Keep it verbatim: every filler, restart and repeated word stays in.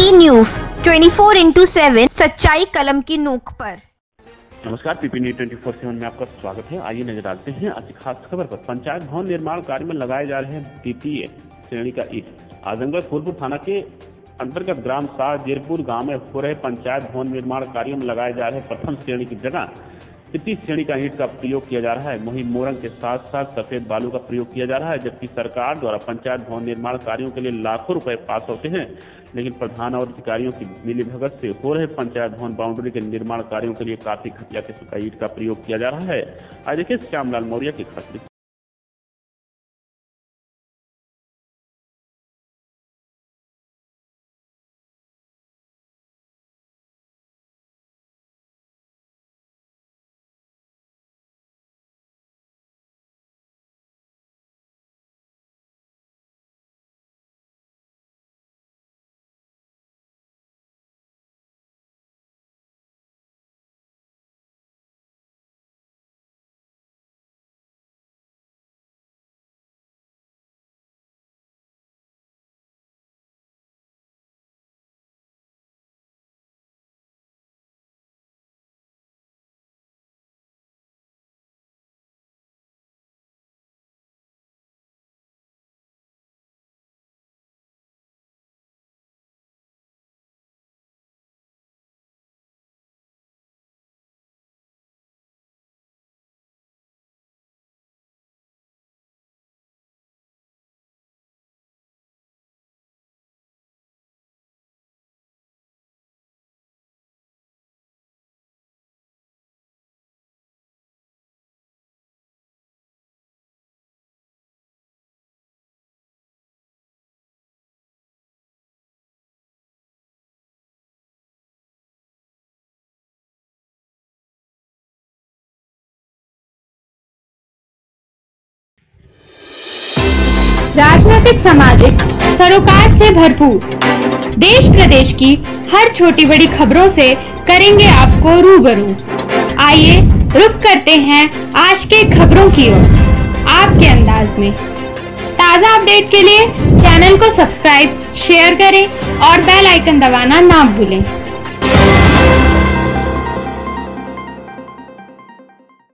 PP news चौबीस into seven सच्चाई कलम की नोक पर। नमस्कार, पीपी न्यूज चौबीस सेवन में आपका स्वागत है। आइए नजर डालते हैं आज की खास खबर पर। पंचायत भवन निर्माण कार्य में लगाए जा रहे हैं द्वितीय श्रेणी का ईंट। आजमगढ़ फूलपुर थाना के अंतर्गत ग्राम शाहजेरपुर गांव में हो रहे पंचायत भवन निर्माण कार्यों में लगाए जा रहे प्रथम श्रेणी की जगह तृतीय श्रेणी का ईंट का प्रयोग किया जा रहा है। वहीं मोरंग के साथ साथ सफेद बालू का प्रयोग किया जा रहा है, जबकि सरकार द्वारा पंचायत भवन निर्माण कार्यों के लिए लाखों रुपए पास होते हैं, लेकिन प्रधान और अधिकारियों की मिलीभगत से हो रहे पंचायत भवन बाउंड्री के निर्माण कार्यों के लिए काफी घटिया किस्म का ईंट का प्रयोग किया जा रहा है। आज देखिए श्यामलाल मौर्य की खास रिपोर्ट। राजनीतिक सामाजिक सरोकार से भरपूर देश प्रदेश की हर छोटी बड़ी खबरों से करेंगे आपको रूबरू। आइए रुक करते हैं आज के खबरों की ओर आपके अंदाज में। ताज़ा अपडेट के लिए चैनल को सब्सक्राइब, शेयर करें और बेल आइकन दबाना ना भूलें।